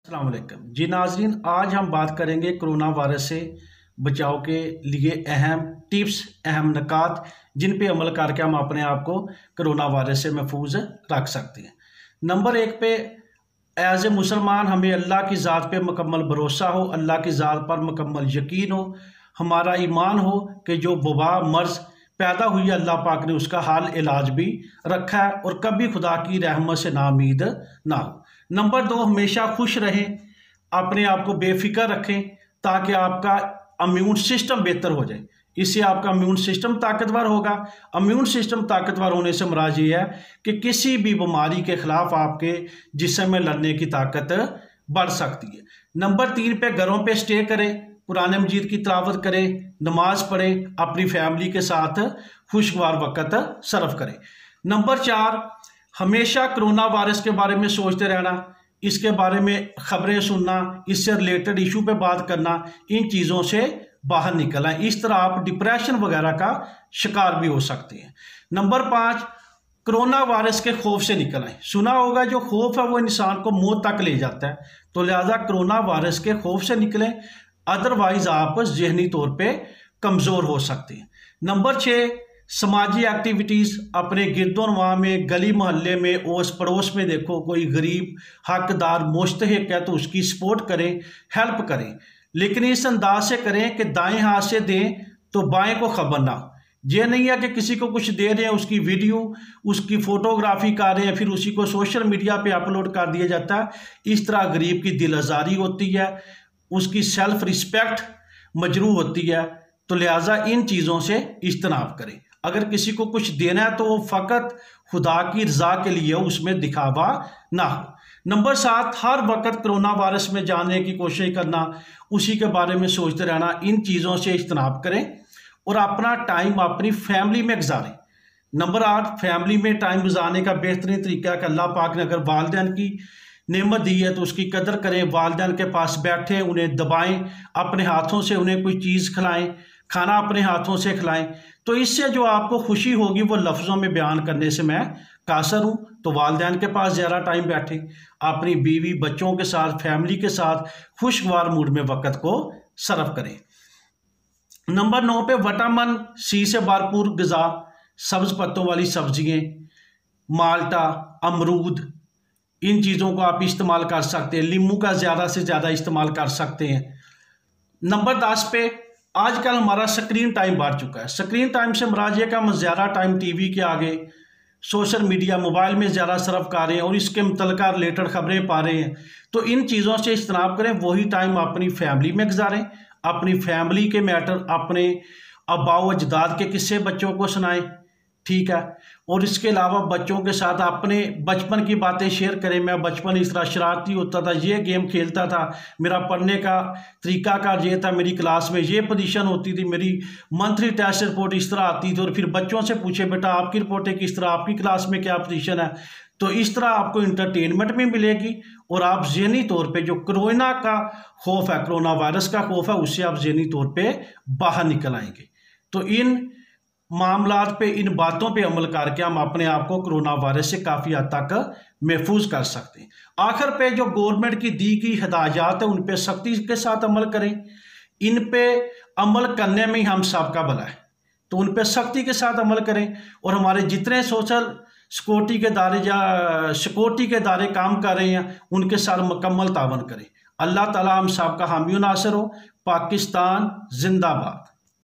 अस्सलाम वालेकुम जी नाजरीन, आज हम बात करेंगे कोरोना वायरस से बचाव के लिए अहम टिप्स, अहम नुकात जिन पे अमल करके हम अपने आप को कोरोना वायरस से महफूज रख सकते हैं। नंबर एक पे एज ए मुसलमान हमें अल्लाह की ज़ात पे मुकम्मल भरोसा हो, अल्लाह की ज़ात पर मुकम्मल यकीन हो, हमारा ईमान हो कि जो वबा मर्ज़ पैदा हुई है अल्लाह पाक ने उसका हाल इलाज भी रखा है और कभी खुदा की रहमत से नाउम्मीद ना हो। नंबर दो, हमेशा खुश रहें, अपने आप को बेफिक्र रखें ताकि आपका इम्यून सिस्टम बेहतर हो जाए। इससे आपका इम्यून सिस्टम ताकतवर होगा। इम्यून सिस्टम ताकतवर होने से मुराद ये है कि किसी भी बीमारी के खिलाफ आपके जिस्म में लड़ने की ताकत बढ़ सकती है। नंबर तीन पे घरों पे स्टे करें, कुरान मजीद की तिलावत करें, नमाज पढ़ें, अपनी फैमिली के साथ खुशगवार वक़्त सर्व करें। नंबर चार, हमेशा कोरोना वायरस के बारे में सोचते रहना, इसके बारे में खबरें सुनना, इससे रिलेटेड इशू पे बात करना, इन चीज़ों से बाहर निकल आए। इस तरह आप डिप्रेशन वगैरह का शिकार भी हो सकते हैं। नंबर पाँच, कोरोना वायरस के खौफ से निकल आए। सुना होगा जो खौफ है वो इंसान को मौत तक ले जाता है, तो लिहाजा कोरोना वायरस के खौफ से निकलें, अदरवाइज आप जहनी तौर पे कमज़ोर हो सकते हैं। नंबर छः, समाजी एक्टिविटीज़, अपने गिरदोनवा में, गली मोहल्ले में, ओस पड़ोस में देखो कोई गरीब हकदार मुस्तहिक है तो उसकी सपोर्ट करें, हेल्प करें, लेकिन इस अंदाज से करें कि दाएं हाथ से दें तो बाएं को खबर ना हो। ये नहीं है कि किसी को कुछ दे रहे हैं, उसकी वीडियो, उसकी फोटोग्राफी कर रहे हैं, फिर उसी को सोशल मीडिया पे अपलोड कर दिया जाता है। इस तरह गरीब की दिल आज़ारी होती है, उसकी सेल्फ रिस्पेक्ट मजरू होती है। तो लिहाजा इन चीज़ों से इज्तनाब करें। अगर किसी को कुछ देना है तो वो फ़कत खुदा की रज़ा के लिए, उसमें दिखावा ना हो। नंबर सात, हर वक्त कोरोना वायरस में जानने की कोशिश करना, उसी के बारे में सोचते रहना, इन चीज़ों से इज्तनाब करें और अपना टाइम अपनी फैमिली में गुजारें। नंबर आठ, फैमिली में टाइम गुजारने का बेहतरीन तरीका है कि अल्लाह पाक ने अगर वालिदैन की नेमत दी है तो उसकी कदर करें, वालिदैन के पास बैठें, उन्हें दबाएं, अपने हाथों से उन्हें कोई चीज़ खिलाएं, खाना अपने हाथों से खिलाएं। तो इससे जो आपको खुशी होगी वो लफ्ज़ों में बयान करने से मैं कासर हूँ। तो वालिदैन के पास ज़्यादा टाइम बैठें, अपनी बीवी बच्चों के साथ, फैमिली के साथ खुशगवार मूड में वक़्त को सर्व करें। नंबर नौ पे विटामिन सी से भरपूर ग़िज़ा, सब्ज़ पत्तों वाली सब्जियाँ, माल्टा, अमरूद, इन चीज़ों को आप इस्तेमाल कर सकते हैं। नींबू का ज़्यादा से ज़्यादा इस्तेमाल कर सकते हैं। नंबर 10 पे, आजकल हमारा स्क्रीन टाइम बढ़ चुका है। स्क्रीन टाइम से मुराद ये कि हम ज़्यादा टाइम टीवी के आगे, सोशल मीडिया, मोबाइल में ज़्यादा सर्फ कर रहे हैं और इसके मुतल्लिक़ रिलेटेड खबरें पा रहे हैं। तो इन चीज़ों से इज्तनाब करें, वही टाइम अपनी फैमिली में गुजारें, अपनी फैमिली के मैटर, अपने आबाओ अजदाद के किस्से बच्चों को सुनाएं, ठीक है। और इसके अलावा बच्चों के साथ अपने बचपन की बातें शेयर करें। मैं बचपन इस तरह शरारती होता था, ये गेम खेलता था, मेरा पढ़ने का तरीक़ाकार ये था, मेरी क्लास में ये पोजीशन होती थी, मेरी मंथली टेस्ट रिपोर्ट इस तरह आती थी। और फिर बच्चों से पूछे बेटा आपकी रिपोर्टें किस तरह, आपकी क्लास में क्या पोजीशन है। तो इस तरह आपको इंटरटेनमेंट भी मिलेगी और आप ज़हनी तौर पे जो कोरोना का खौफ है, कोरोना वायरस का खौफ है, उससे आप ज़हनी तौर पे बाहर निकल आएंगे। तो इन मामलात पे, इन बातों पे अमल करके हम अपने आप को कोरोना वायरस से काफ़ी हद तक महफूज कर सकते हैं। आखिर पे जो गवर्नमेंट की दी गई हिदायत है उन पे सख्ती के साथ अमल करें। इन पे अमल करने में ही हम सबका भला है, तो उन पे सख्ती के साथ अमल करें और हमारे जितने सोशल सिक्योरिटी के दायरे या सिक्योरिटी के दायरे काम कर रहे हैं उनके साथ मुकम्मल तावन करें। अल्लाह ताला हम सब का हामी नासिर हो। पाकिस्तान जिंदाबाद।